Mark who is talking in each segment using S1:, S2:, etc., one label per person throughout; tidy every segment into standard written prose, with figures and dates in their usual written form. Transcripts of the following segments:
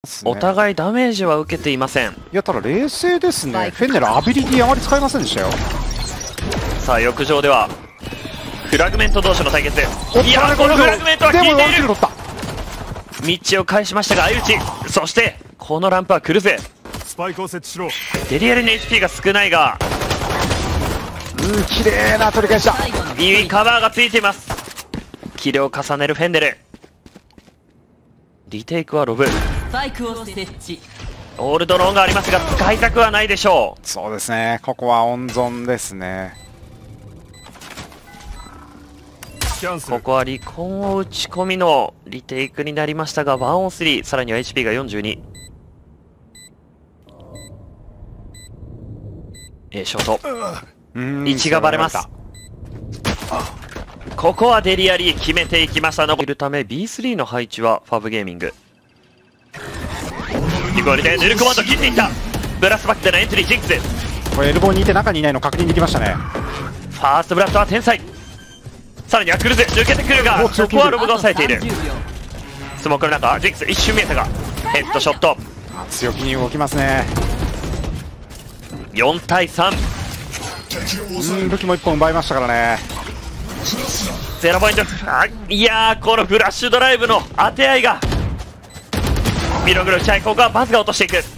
S1: お互いダメージは受けていません。
S2: いや、ただ冷静ですね。フェンネルアビリティあまり使いませんでしたよ。
S1: さあ浴場ではフラグメント同士の対決。いや、このフラグメントは効いている。道を返しましたが相打ち。そしてこのランプは来るぜ。
S3: スパイクを設置しろ。
S1: デリアルの HP が少ないが、
S2: 綺麗な取り返した。
S1: いいカバーがついています。キルを重ねるフェンネル。リテイクはロブ。
S4: スパイクを設置。
S1: オールドローンがありますが使いたくはないでしょう。
S2: そうですね、ここは温存ですね。
S1: ここは離婚を打ち込みのリテイクになりましたが、1 on 3、さらには HP が42。ショート位置がバレます。ここはデリアリー決めていきました。残るため B3 の配置はファブゲーミング。リコールでヌルコマンド切っていった。ブラスバックでのエントリージンクス。
S2: これエルボーにいて中にいないの確認できましたね。
S1: ファーストブラストは天才。さらにはクルズ抜けてくるが、そこはロブが抑えている。スモークの中ジンクス一瞬見えたがヘッドショット。
S2: 強気に動きますね。
S1: 4対3。
S2: 武器も1本奪いましたからね。
S1: 0ポイント。いやー、このフラッシュドライブの当て合いがミログルチャイ。ここはバズが落としていく。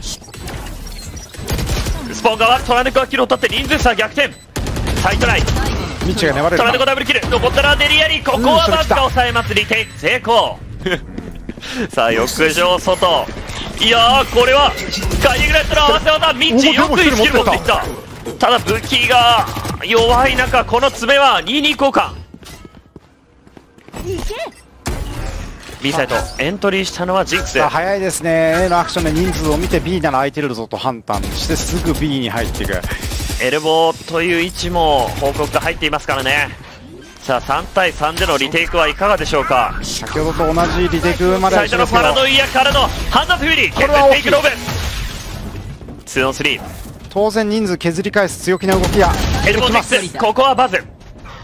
S1: スポン側トラネコがキルを取って人数差逆転。サイトライン
S2: ミッチが粘れる。
S1: トラネコダブルキル。残ったらデリアリー。ここはバズが抑えます。リテイク成功。さあ浴場外。いやー、これはガイグレットの合わせ技。ミッチよく1キル持っていった。ただ武器が弱い中、この爪は2に交換。B サイトエントリーしたのはジンクス。
S2: 早いですね。A のアクションで人数を見て B なら空いてるぞと判断してすぐ B に入っていく。
S1: エルボーという位置も報告が入っていますからね。さあ3対3でのリテイクはいかがでしょうか。
S2: 先ほどと同じリテイクまで
S1: 最初のパラノイアからのハンドフューリー。これは大きい。2 on 3。
S2: 当然人数削り返す強気な動きや
S1: エルボーネックス。ここはバズ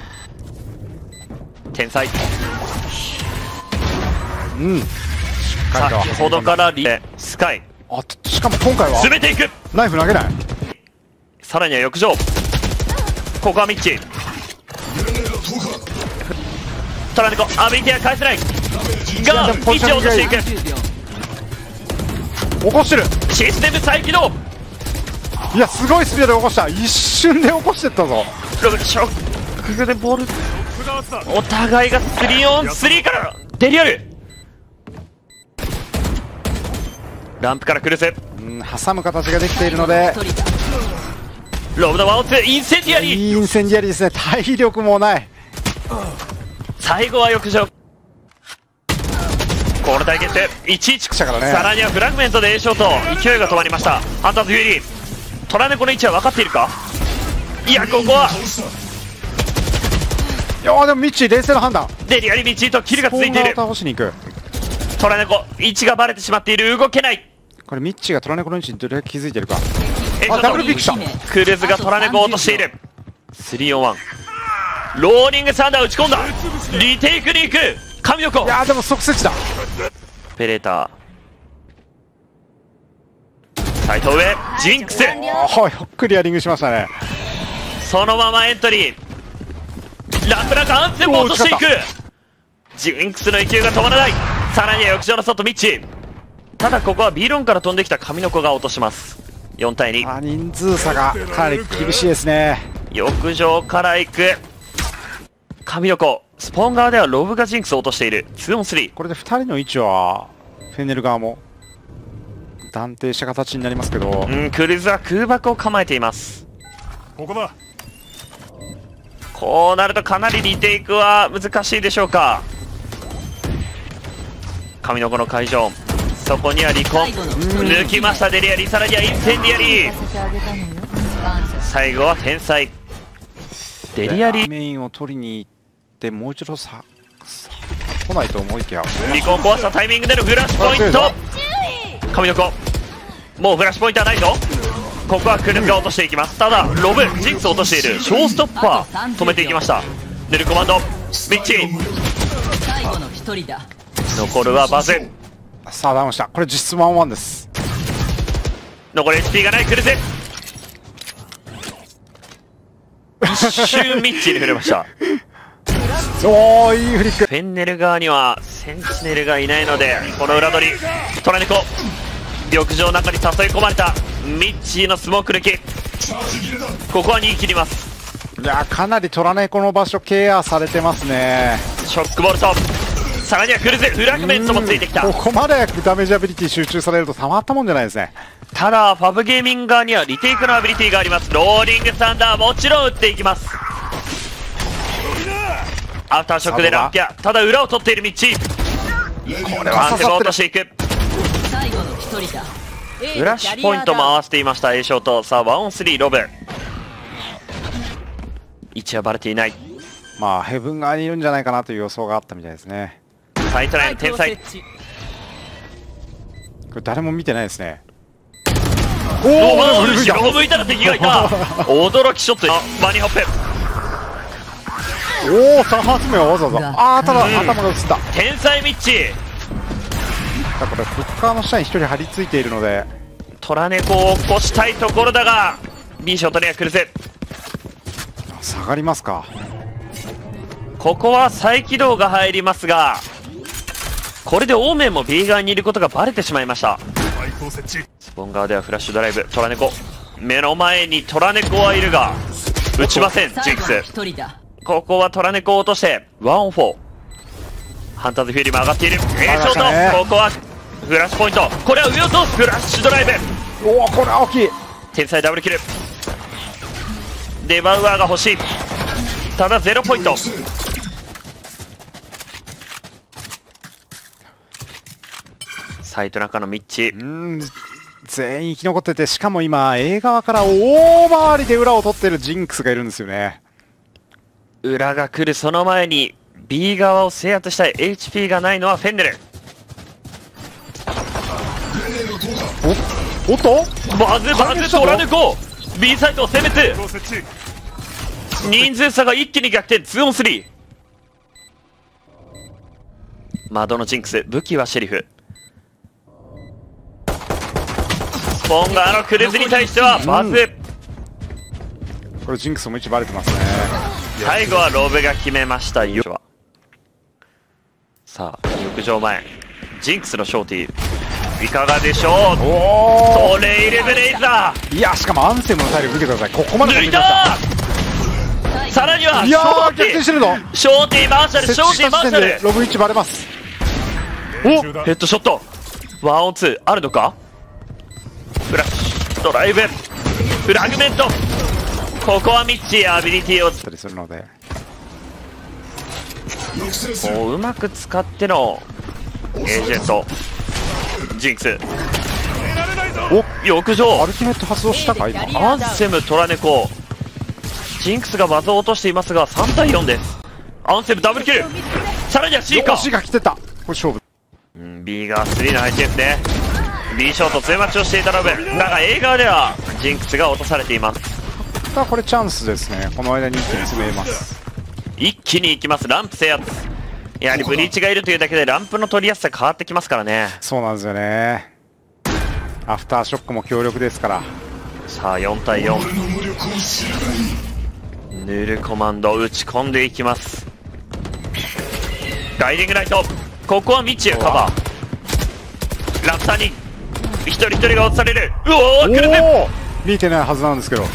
S1: 天才。先ほどからスカイ。
S2: しかも今回は
S1: 詰めていく。
S2: ナイフ投げない。
S1: さらには浴場。ここはミッチ。トラネコアビリティは返せないがミッチを落としていく。
S2: 起こしてる。
S1: システム再起動。
S2: いや、すごいスピードで起こした。一瞬で起こしてったぞ。
S1: ショックでボール。お互いが3 on 3からデリアル。ランプからクルス。
S2: 挟む形ができているので
S1: ロブのワンオンツー。インセンディアリー。
S2: インセンディアリーですね。体力もない。
S1: 最後は浴場。この対決1-1
S2: したからね。
S1: さらにはフラグメントで A ショート。勢いが止まりました。ハンターズフューリー。トラネコの位置は分かっているか。いや、ここはい
S2: やでもミッチー冷静な判断。
S1: デリアリミッチーとキルが続いている。
S2: 倒しに行く。
S1: トラネコ位置がバレてしまっている。動けない。
S2: これミッチーがトラネコの位置にどれだけ気づいてるか。
S1: ダブルピックした。クルーズがトラネコを落としている。3 on 1。ローリングサンダー打ち込んだ。リテイクに行く神の子。
S2: いやでも即設だ。
S1: ペレーターサイト上ジンクス。
S2: よっくりやリングしましたね。
S1: そのままエントリー。ランプラがアンセムを落としていく。ジンクスの勢いが止まらない。さらには浴場の外ミッチ。ただここは B ロンから飛んできた神の子が落とします。4対2。
S2: 人数差がかなり厳しいですね。
S1: 浴場から行く神の子。スポン側ではロブがジンクスを落としている。2 on 3。
S2: これで2人の位置はフェネル側も断定した形になりますけど、
S1: クルーズは空爆を構えています。
S3: ここだ。
S1: こうなるとかなりリテイクは難しいでしょうか。神の子の会場。そこには離婚抜きましたデリアリー。さらにはインセンディアリー。最後は天才デリアリー。
S2: メインを取りに行ってもう一度来ないと思いきや
S1: 離婚壊したタイミングでのフラッシュポイント。神の子もうフラッシュポイントはないぞ。ここはクルズが落としていきます。ただロブジンクスを落としている。ショーストッパー止めていきました。ネルコマンドミッチ。残るはバズ。
S2: さあダウンした。これ実質 1-1 です。
S1: 残り HP がないクルゼ。一瞬ミッチーに触れました。
S2: おー、いいフリック。
S1: フェンネル側にはセンチネルがいないので、この裏取りトラネコ緑城の中に誘い込まれたミッチーのスモーク抜き、ここは逃げ切ります。
S2: いやかなりトラネコの場所ケアされてますね。
S1: ショックボルト、さらにはクルゼフラグメントもついてきた。
S2: ここまでダメージアビリティ集中されるとたまったもんじゃないですね。
S1: ただファブゲーミング側にはリテイクのアビリティがあります。ローリングサンダーもちろん打っていきます。アフターショックでランキャー、ただ裏を取っているミッチー。これはアンテムを落としていく。
S4: 最後の一人だ。
S1: フラッシュポイントも合わせていました A ショート。さあ 1on3 ロブ、位置はバレていない。
S2: まあヘブン側にいるんじゃないかなという予想があったみたいですね。
S1: サイトライン天才、
S2: これ誰も見てないですね。
S1: おお、後ろを向いたら敵がいた。驚きショット。バニーホップ、
S2: おお、3発目はわざわざ。ああ、ただ頭が映った。
S1: 天才ミッチー。
S2: だからフッカーの下に1人張り付いているので
S1: トラネコを起こしたいところだが B ショットには来るぜ。
S2: 下がりますか。
S1: ここは再起動が入りますが、これでオーメンも B 側にいることがバレてしまいました。スポン側ではフラッシュドライブ、トラネコ目の前にトラネコはいるが撃ちません。ジンクス、ここはトラネコを落として1on4。ハンターズフューリーも上がっている。 A ショート、ここはフラッシュポイント、これは上を通すフラッシュドライブ。
S2: おお、これは大きい。
S1: 天才ダブルキル。デバウアーが欲しい。ただ0ポイント。サイト中のミッチ、
S2: 全員生き残ってて、しかも今 A 側から大回りで裏を取っているジンクスがいるんですよね。
S1: 裏が来るその前に B 側を制圧したい。 HP がないのはフェンネル。
S2: おっと
S1: バズトラネコ B サイトを攻めて、人数差が一気に逆転。 2on3。 窓のジンクス、武器はシェリフ。スポンガーのクルーズに対してはバズ、
S2: これジンクスも位置バレてますね。
S1: 最後はロブが決めました。さあ浴場前、ジンクスのショーティーいかがでしょう。トレイルブレイザー、
S2: いや、しかもアンセムの体力見てください。ここまで
S1: 抜いた。さらにはショーティー、ショーティーマーシャル、ショーティーマーシャル。
S2: ロブ位置バレます。
S1: お、ヘッドショット 1on2 あるのか。フラッシュドライブ、フラグメント、ここはミッチーアビリティを
S2: たりするので、
S1: もううまく使ってのエージェント。ジンクス、
S2: お、
S1: 浴場、
S2: アルティメット発動したか今。
S1: アンセム、トラネコ、ジンクスがバズを落としていますが3対4です。アンセムダブルキル、さらには C か。
S2: C が来てた。これ勝負。
S1: B が3の配置ですね。 B ショート2マッチをしていたロブだが A 側ではジンクスが落とされています。
S2: さあこれチャンスですね。この間に一気に詰めます。
S1: 一気にいきます。ランプ制圧、やはりブリーチがいるというだけでランプの取りやすさ変わってきますからね。
S2: そうなんですよね。アフターショックも強力ですから。
S1: さあ4対4、ヌルコマンド打ち込んでいきます。ガイディングライト、ここはミッチがカバー。ラプターに一人一人が落とされる。うおー、クルゼ
S2: 見えてないはずなんですけど、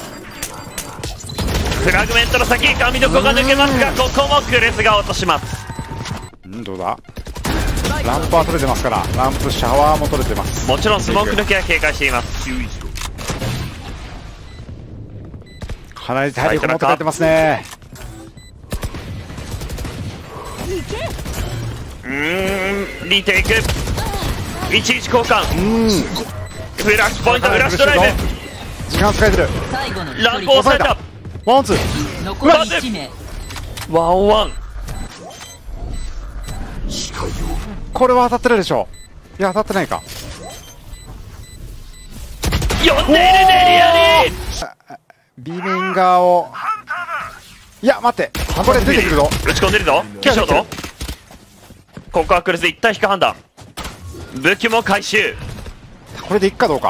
S1: フラグメントの先、髪の子が抜けますがここもクルズが落とします。
S2: どうだ。ランプは取れてますから、ランプシャワーも取れてます。
S1: もちろんスモーク抜けは警戒しています。
S2: かなり体力持って帰ってますね。
S1: リテイク、いちいち交換、フラッシュポイント、フラッシュドライブ、
S2: 時間使えてる。
S1: ランプを抑えた。
S2: ワンツー、
S4: 残り1名。
S1: 1-1、
S2: これは当たってるでしょう。いや当たってないか。
S1: 呼んでいるネリアリー。
S2: ビーメン側を、いや待って、これ出てくるぞ。
S1: 打ち込んでるぞ。キャショート、ここはクルズ一体引く判断。 武器も回収。
S2: これでいくかどうか。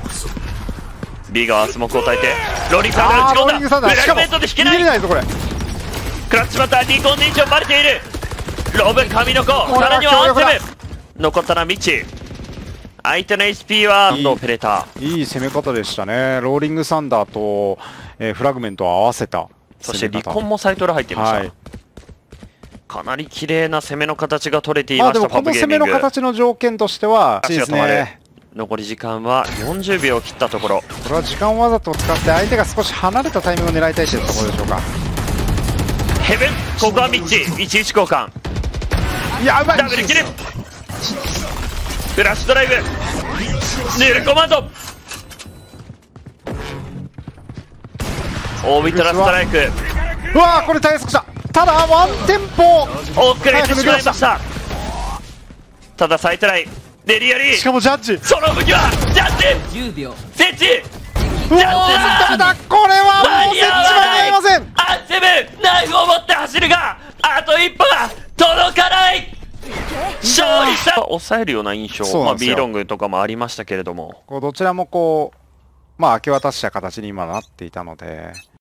S1: B 側スモークを焚いてローリングサンダー打ち込んだ。
S2: ローリングサンダー、
S1: フラグメントで引けない。
S2: 逃げれないぞこれ。
S1: クラッチバターリコンディションバレている。ロブ神の子、
S2: これは
S1: さらにはアンセ
S2: 強力
S1: ム。残ったらミッチ。相手の HP はノーペレター。
S2: いい攻め方でしたね。ローリングサンダーと、フラグメントを合わせた。
S1: そしてリコンもサイトル入っていました、
S2: はい、
S1: かなり綺麗な攻めの形が取れていました。
S2: でもこの攻めの形の条件としてはいいですね。
S1: 残り時間は40秒を切ったところ。
S2: これは時間をわざと使って相手が少し離れたタイミングを狙いたいというところでしょうか。
S1: ヘブン、ここはミッチ11交換。
S2: いや、うまい。
S1: ダブルキル。フラッシュドライブ、ヌールコマンド、オービタラストライク。
S2: うわー、これ対策した。ただワンテンポ
S1: 遅れてしまいました。ただサイトラインデリアリー、
S2: しかもジャッジ、
S1: その武器はジャッジ
S4: 10秒。
S1: 設置。
S2: うわー、ただこれはもう設置間に合いません。
S1: アンセムナイフを持って走るがあと一歩が届かない。勝利した。抑えるような印象、
S2: そうなんですよ。
S1: B ロングとかもありましたけれども、
S2: こうどちらもこう、まあ明け渡した形に今なっていたので。